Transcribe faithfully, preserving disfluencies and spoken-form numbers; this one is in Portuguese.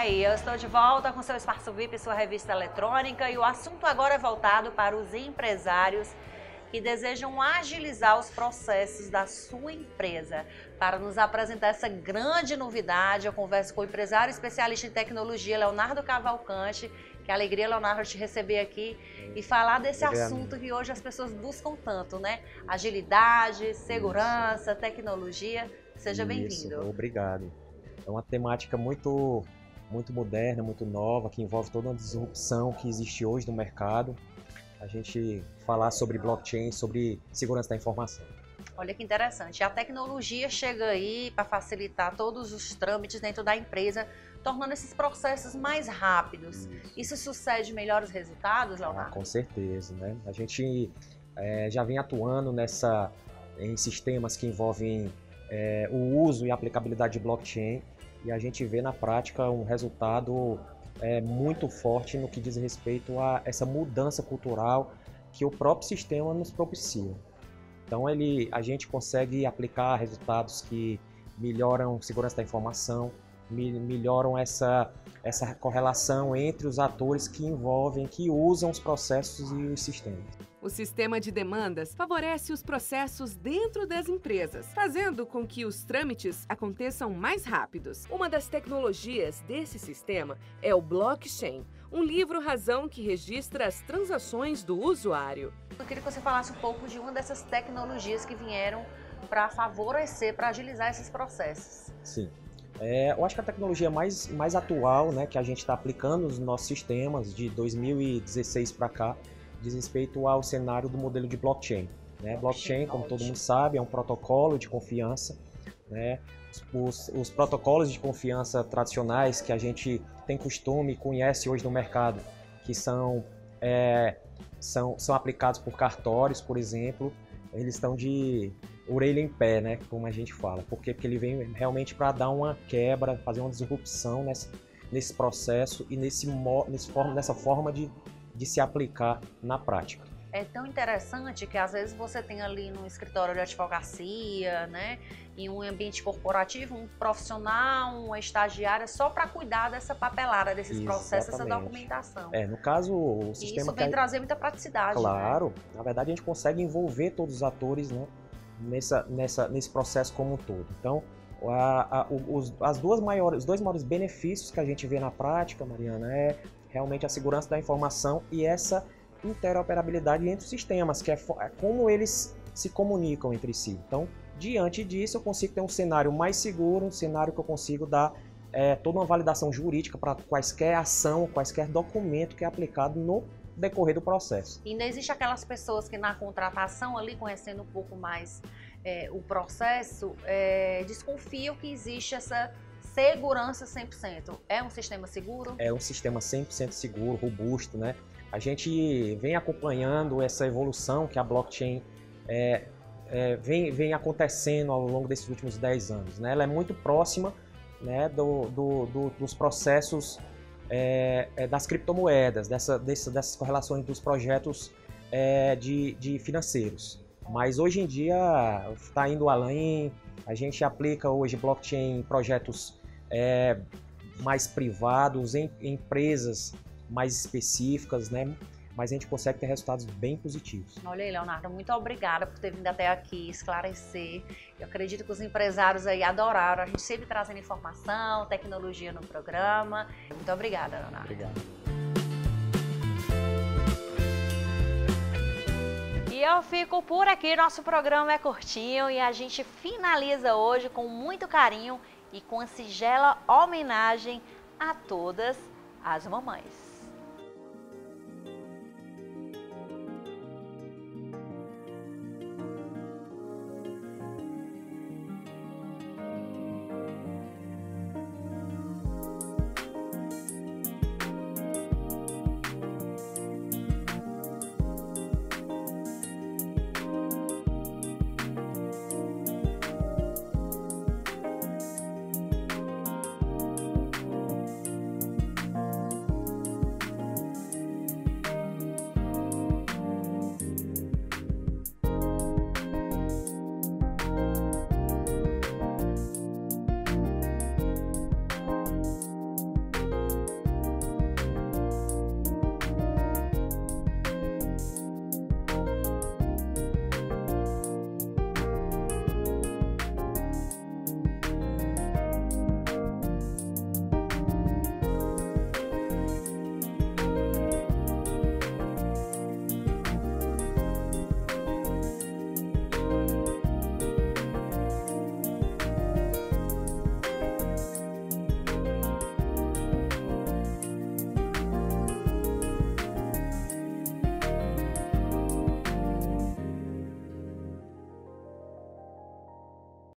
aí, eu estou de volta com seu Espaço V I P, sua revista eletrônica, e o assunto agora é voltado para os empresários que desejam agilizar os processos da sua empresa. Para nos apresentar essa grande novidade, eu converso com o empresário especialista em tecnologia, Leonardo Cavalcante. Que alegria, Leonardo, te receber aqui e falar desse Obrigado. assunto que hoje as pessoas buscam tanto, né? Agilidade, segurança, Isso. tecnologia. Seja bem-vindo. Obrigado. É uma temática muito, muito moderna, muito nova, que envolve toda uma disrupção que existe hoje no mercado. A gente falar sobre blockchain, sobre segurança da informação. Olha que interessante. A tecnologia chega aí para facilitar todos os trâmites dentro da empresa, tornando esses processos mais rápidos. Isso, Isso sucede melhores resultados, Leonardo? Ah, com certeza, né? A gente é, já vem atuando nessa, em sistemas que envolvem é, o uso e aplicabilidade de blockchain, e a gente vê na prática um resultado é, muito forte no que diz respeito a essa mudança cultural que o próprio sistema nos propicia. Então ele, a gente consegue aplicar resultados que melhoram a segurança da informação, melhoram essa, essa correlação entre os atores que envolvem, que usam os processos e os sistemas. O sistema de demandas favorece os processos dentro das empresas, fazendo com que os trâmites aconteçam mais rápidos. Uma das tecnologias desse sistema é o blockchain, um livro-razão que registra as transações do usuário. Eu queria que você falasse um pouco de uma dessas tecnologias que vieram para favorecer, para agilizar esses processos. Sim. É, eu acho que a tecnologia mais, mais atual, né, que a gente está aplicando nos nossos sistemas de dois mil e dezesseis para cá, diz respeito ao cenário do modelo de blockchain. Né? Blockchain, como todo mundo sabe, é um protocolo de confiança. Né? Os, os protocolos de confiança tradicionais que a gente tem costume e conhece hoje no mercado, que são, é, são, são aplicados por cartórios, por exemplo, eles estão de orelha em pé, né, como a gente fala. Por quê? Porque ele vem realmente para dar uma quebra, fazer uma disrupção nesse, nesse processo e nesse, nesse forma, nessa forma de, de se aplicar na prática. É tão interessante que às vezes você tem ali no escritório de advocacia, né, em um ambiente corporativo, um profissional, uma estagiária só para cuidar dessa papelada, desses Exatamente. processos, dessa documentação. É, no caso, o sistema... E isso vem que... trazer muita praticidade. Claro, né? Na verdade a gente consegue envolver todos os atores, né, nessa, nessa, nesse processo como um todo. Então, a, a, os, as duas maiores, os dois maiores benefícios que a gente vê na prática, Mariana, é realmente a segurança da informação e essa interoperabilidade entre os sistemas, que é, é como eles se comunicam entre si. Então, diante disso, eu consigo ter um cenário mais seguro, um cenário que eu consigo dar é, toda uma validação jurídica para quaisquer ação, quaisquer documento que é aplicado no decorrer do processo. E ainda existe aquelas pessoas que na contratação, ali conhecendo um pouco mais é, o processo, é, desconfiam que existe essa segurança cem por cento. É um sistema seguro? É um sistema cem por cento seguro, robusto, né? A gente vem acompanhando essa evolução que a blockchain é, é, vem, vem acontecendo ao longo desses últimos dez anos. Né? Ela é muito próxima, né, do, do, do, dos processos é, é, das criptomoedas, dessa, dessa, dessas correlações dos projetos é, de, de financeiros. Mas hoje em dia está indo além, a gente aplica hoje blockchain em projetos é, mais privados, em, em empresas mais específicas, né? Mas a gente consegue ter resultados bem positivos. Olha aí, Leonardo, muito obrigada por ter vindo até aqui esclarecer. Eu acredito que os empresários aí adoraram, a gente sempre trazendo informação, tecnologia no programa. Muito obrigada, Leonardo. Obrigado. E eu fico por aqui, nosso programa é curtinho e a gente finaliza hoje com muito carinho e com a singela homenagem a todas as mamães.